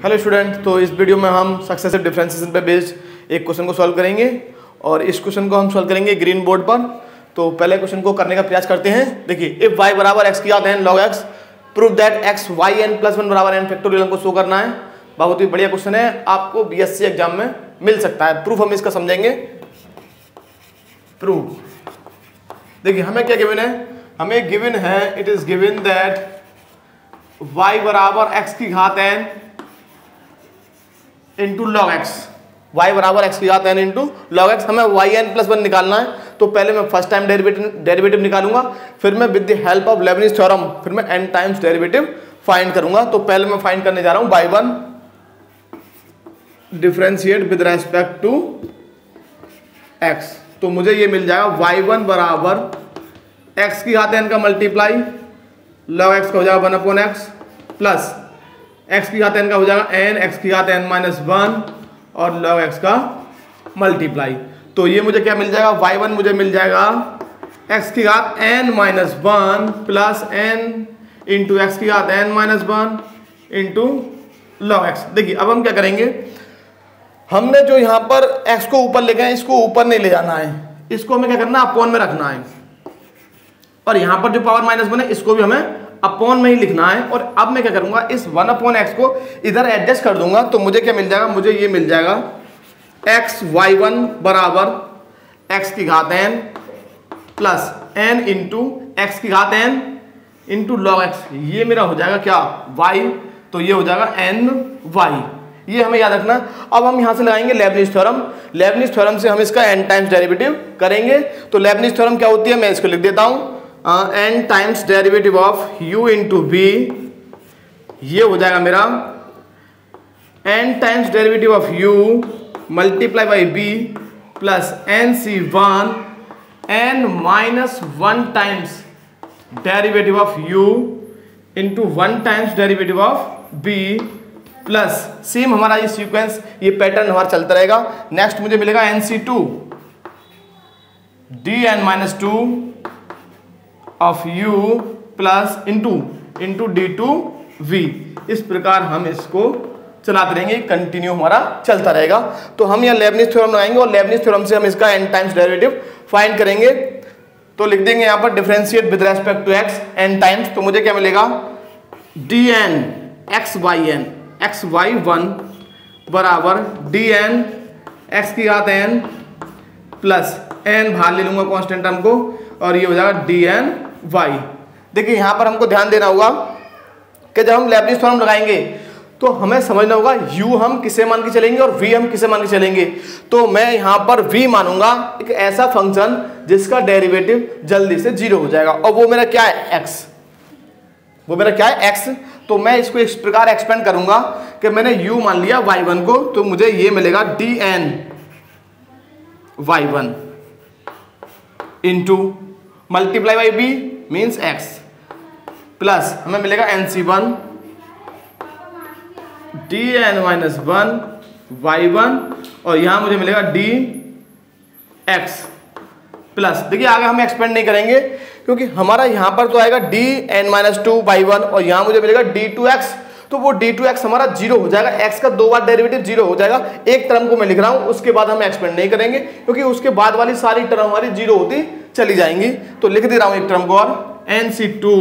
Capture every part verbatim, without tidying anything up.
Hello student, तो इस video में हम सक्सेसिव डिफरेंशिएशन पे बेस्ड एक क्वेश्चन को सॉल्व करेंगे और इस क्वेश्चन को हम सॉल्व करेंगे ग्रीन बोर्ड पर। तो पहले क्वेश्चन को करने का प्रयास करते हैं। देखिए, इफ y बराबर x की घात n log x prove that x y n plus one बराबर n फैक्टोरियल को शो करना है। बहुत ही बढ़िया क्वेश्चन है, आपको बीएससी एग्जाम में मिल सकता है। प्रूफ हम इसका समझेंगे। प्रूफ देखिए, हमें क्या गिवन है, हमें गिवन है it is given that y बराबर x की घात n into log x, y बराबर एक्स की घात एन इंटू लॉग एक्स। हमें वाई एन प्लस वन निकालना है, तो पहले मैं फर्स्ट टाइम डेरिवेटिव डेरिवेटिव निकालूंगा, फिर मैं with the help of Leibniz theorem फिर मैं एन टाइम्स डेरिवेटिव फाइंड करूंगा। तो पहले मैं फाइंड करने जा रहा हूं by one differentiate with respect to x. तो मुझे ये मिल जाएगा वाई वन बराबर एक्स की घात एन का मल्टीप्लाई लॉग एक्स का हो जाएगा one upon x plus x की घात एन का हो जाएगा एन एक्स की घात एन माइनस वन और लॉग एक्स का मल्टीप्लाई। तो ये मुझे क्या मिल जाएगा, वाई वन मुझे मिल जाएगा एक्स की घात n minus one plus n into x की घात n minus one into log x. देखिए, अब हम क्या करेंगे, हमने जो यहाँ पर एक्स को ऊपर ले गए, इसको ऊपर नहीं ले जाना है, इसको हमें क्या करना है, अपॉन में रखना है। और यहाँ पर जो पावर माइनस वन है, इसको भी हमें अपॉन में ही लिखना है। और अब मैं क्या करूंगा, इस वन अपॉन एक्स को इधर एडजस्ट कर दूंगा। तो मुझे क्या मिल जाएगा, मुझे ये मिल जाएगा एक्स वाई वन बराबर एक्स की घात n plus n into x की घात एन इंटू लॉग एक्स। ये मेरा हो जाएगा क्या, वाई, तो ये हो जाएगा एन वाई। ये हमें याद रखना। अब हम यहां से लगाएंगे लेबनिज थ्योरम। लेबनिज थ्योरम से हम इसका एन टाइम्स डेरिवेटिव करेंगे। तो लेबनिज थ्योरम क्या होती है, मैं इसको लिख देता हूं, n times derivative of u into b. ये हो जाएगा मेरा n times derivative of u multiply by b plus n c one n minus one times derivative of u into one times derivative of b plus same हमारा ये sequence, ये pattern हमारा चलता रहेगा। नेक्स्ट मुझे मिलेगा n c two d n minus two of u plus into into d two v. इस प्रकार हम इसको चलाते रहेंगे, कंटिन्यू हमारा चलता रहेगा। तो हम यहाँ लेबनिज थ्योरम लगाएंगे और लेबनिज थ्योरम से हम इसका एन टाइम्स डेरिवेटिव फाइंड करेंगे। तो लिख देंगे यहाँ पर differentiate with respect to x n times. तो मुझे क्या मिलेगा, d n x y n x y one बराबर डी एन एक्स की घात एन प्लस एन बाहर ले लूंगा कॉन्स्टेंट टर्म को, और ये हो जाएगा डी एन वाई। देखिए, यहां पर हमको ध्यान देना होगा कि जब हम लेबनिज थ्योरम लगाएंगे तो हमें समझना होगा u हम किसे मान के चलेंगे और v हम किसे मान के चलेंगे। तो मैं यहां पर v मानूंगा एक ऐसा फंक्शन जिसका डेरिवेटिव जल्दी से जीरो हो जाएगा, और वो मेरा क्या है, x। वो मेरा क्या है, x। तो मैं इसको इस प्रकार एक्सपेंड करूंगा कि मैंने u मान लिया वाई वन को, तो मुझे ये मिलेगा d n y one into multiply by b means x plus हमें मिलेगा n c one d n minus one y one, और यहां मुझे मिलेगा डी एक्स प्लस। देखिए, आगे हम एक्सपेंड नहीं करेंगे क्योंकि हमारा यहां पर तो आएगा d n minus two by one, और यहां मुझे मिलेगा डी टू एक्स। तो वो डी टू एक्स हमारा जीरो हो जाएगा, एक्स का दो बार डेरिवेटिव जीरो हो जाएगा। एक टर्म को मैं लिख रहा हूं, उसके बाद हम एक्सपेंड नहीं करेंगे क्योंकि उसके बाद वाली सारी टर्म हमारी जीरो होती चली जाएंगी। तो लिख दे रहा हूं एक टर्म को, और n c two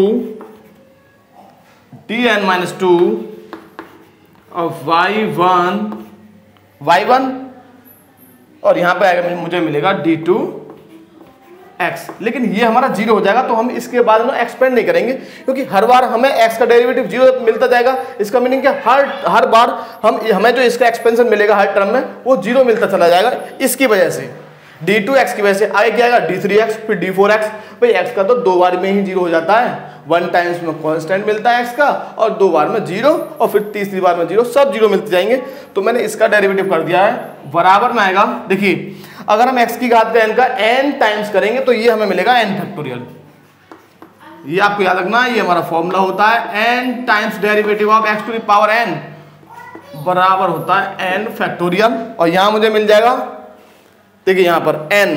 d n minus two of y one y one, और यहां पे आएगा मुझे मिलेगा डी टू एक्स। लेकिन ये हमारा जीरो हो जाएगा, तो हम इसके बाद में एक्सपेंड नहीं करेंगे क्योंकि हर बार हमें एक्स का डेरिवेटिव जीरो मिलता जाएगा। इसका मीनिंग क्या, हर हर बार हम हमें जो इसका एक्सपेंशन मिलेगा हर टर्म में, वो जीरो मिलता चला जाएगा। इसकी वजह से डी टू एक्स की वजह से आगे क्या आएगा, डी थ्री एक्स फिर डी फोर एक्स। भाई एक्स का तो दो बार में ही जीरो हो जाता है, वन टाइम्स में कांस्टेंट मिलता है एक्स का, और दो बार में जीरो, और फिर तीसरी बार में जीरो, सब जीरो मिलते जाएंगे। तो मैंने इसका डेरिवेटिव कर दिया है, बराबर में आएगा। देखिए, अगर हम एक्स की घात का एन का एन टाइम्स करेंगे तो ये हमें मिलेगा एन फैक्टोरियल। ये आपको याद रखना, ये हमारा फॉर्मूला होता है, n times derivative of x to the power n बराबर होता है एन फैक्टोरियल। और यहां मुझे मिल जाएगा, देखिए यहां पर n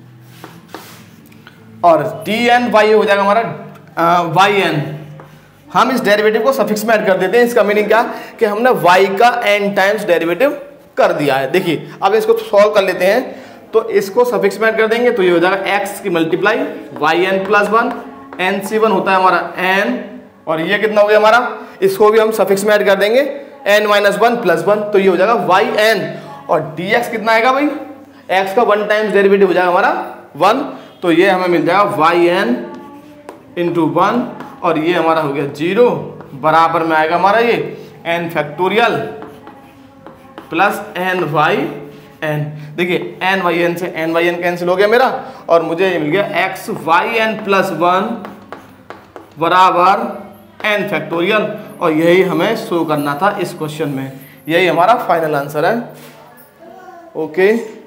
और डी एन वाई हो जाएगा हमारा वाई एन हम इस डेरिवेटिव को सफिक्स में ऐड कर देते हैं। इसका मीनिंग क्या कि हमने y का n टाइम्स डेरिवेटिव कर दिया है। देखिए अब इसको सॉल्व कर लेते हैं, तो इसको सफिक्स में ऐड कर देंगे तो ये हो जाएगा x की multiply y n plus one, n c one होता है हमारा n, और ये कितना हो गया हमारा, इसको भी हम सफिक्स में ऐड कर देंगे n minus one plus one, तो ये हो जाएगा वाई एन, और dx कितना आएगा भाई, x का वन टाइम्स डेरिवेटिव हो जाएगा हमारा वन, तो ये हमें मिल जाएगा वाई एन इंटू वन, और ये हमारा हो गया जीरो, बराबर में आएगा हमारा ये n factorial plus n y n. देखिए एन वाई एन से एन वाई एन कैंसिल हो गया मेरा, और मुझे ये मिल गया x y n plus one बराबर एन फैक्टोरियल, और यही हमें शो करना था इस क्वेश्चन में। यही हमारा फाइनल आंसर है। ओके।